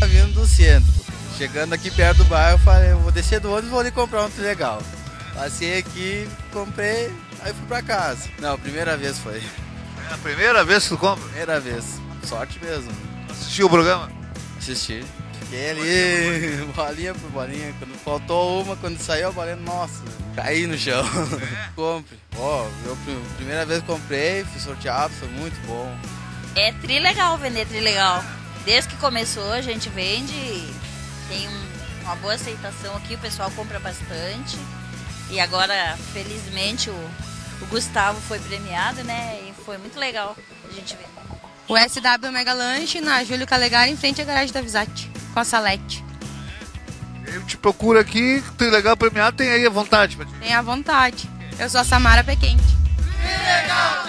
Vindo do centro, chegando aqui perto do bairro, eu falei, eu vou descer do ônibus e vou ali comprar um Trilegal. Passei aqui, comprei, aí fui pra casa. Não, primeira vez foi. É a primeira vez que tu compra? Primeira vez. Sorte mesmo. Assistiu o programa? Assisti. Fiquei ali, bolinha por bolinha. Quando faltou uma, quando saiu a bolinha, nossa, caí no chão. Compre. Ó, eu primeira vez que comprei, fui sorteado, foi muito bom. É trilegal vender Trilegal. Desde que começou a gente vende, tem uma boa aceitação aqui, o pessoal compra bastante. E agora, felizmente, o Gustavo foi premiado, né? E foi muito legal a gente ver. O SW Mega Lanche na Júlio Calegari, em frente à garagem da Visate, com a Salete. Eu te procuro aqui, Trilegal premiado, tem aí à vontade pra ti. Tem à vontade. Eu sou a Samara Pequente. Trilegal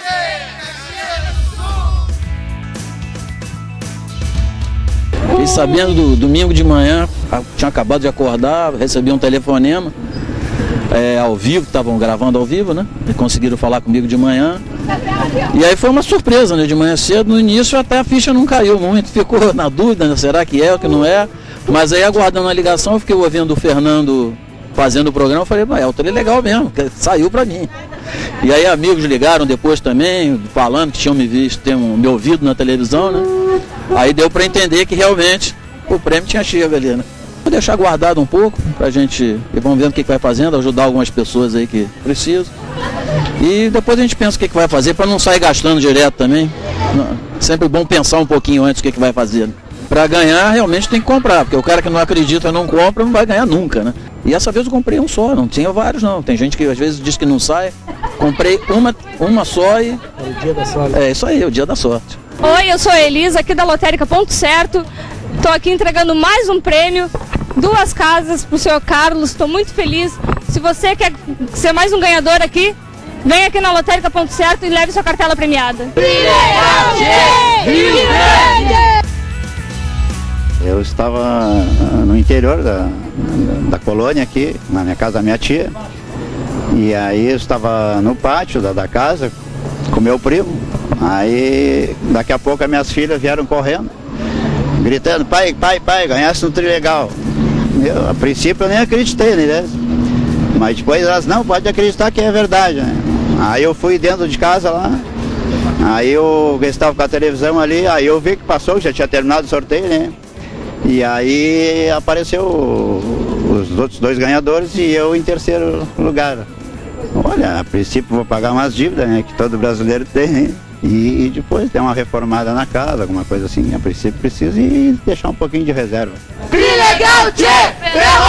Fiquei sabendo domingo de manhã, tinha acabado de acordar, recebi um telefonema ao vivo, estavam gravando ao vivo, né? E conseguiram falar comigo de manhã. E aí foi uma surpresa, né? De manhã cedo, no início até a ficha não caiu muito, ficou na dúvida, né? Será que é ou que não é? Mas aí aguardando a ligação, eu fiquei ouvindo o Fernando fazendo o programa, eu falei, é o Trilegal mesmo, saiu pra mim. E aí amigos ligaram depois também, falando que tinham me visto, me ouvido na televisão, né? Aí deu para entender que realmente o prêmio tinha chego ali, né? Vou deixar guardado um pouco pra gente, e vamos vendo o que vai fazendo, ajudar algumas pessoas aí que precisam. E depois a gente pensa o que vai fazer para não sair gastando direto também. Sempre bom pensar um pouquinho antes o que vai fazer. Para ganhar realmente tem que comprar, porque o cara que não acredita, não compra, não vai ganhar nunca, né? E essa vez eu comprei um só, não tinha vários não. Tem gente que às vezes diz que não sai. Comprei uma só e... É o dia da sorte. É isso aí, é o dia da sorte. Oi, eu sou a Elisa, aqui da Lotérica Ponto Certo. Estou aqui entregando mais um prêmio, 2 casas para o senhor Carlos. Estou muito feliz. Se você quer ser mais um ganhador aqui, vem aqui na Lotérica Ponto Certo e leve sua cartela premiada. Eu estava no interior da colônia aqui, na minha casa da minha tia. E aí eu estava no pátio da casa com meu primo. Aí daqui a pouco as minhas filhas vieram correndo, gritando, pai, ganhasse no Trilegal. A princípio eu nem acreditei, né? Mas depois elas, não, pode acreditar que é verdade, né? Aí eu fui dentro de casa lá, aí eu estava com a televisão ali, aí eu vi que passou, já tinha terminado o sorteio, né? E aí apareceu os outros 2 ganhadores e eu em terceiro lugar. Olha, a princípio vou pagar umas dívidas, né, que todo brasileiro tem, né? E depois dar uma reformada na casa, alguma coisa assim, a princípio preciso, e deixar um pouquinho de reserva. Trilegal, tchê!